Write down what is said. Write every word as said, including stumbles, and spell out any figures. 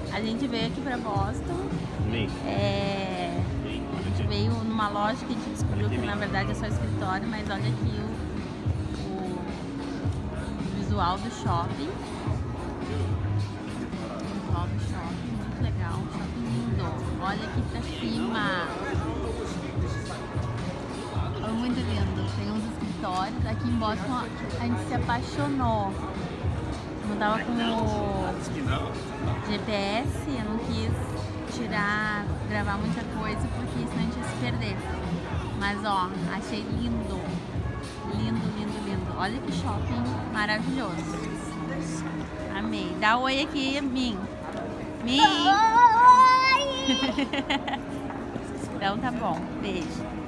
A gente veio aqui pra Boston. É... A gente veio numa loja que a gente descobriu que na verdade é só escritório, mas olha aqui o, o visual do shopping. O visual do shopping, muito legal, um shopping lindo. Olha aqui pra cima. É muito lindo. Tem uns escritórios. Aqui em Boston a gente se apaixonou. Eu tava com o G P S, eu não quis tirar, gravar muita coisa, porque senão a gente ia se perder. Mas ó, achei lindo, lindo, lindo, lindo. Olha que shopping maravilhoso. Amei. Dá um oi aqui, Min. Min. Então tá bom, beijo.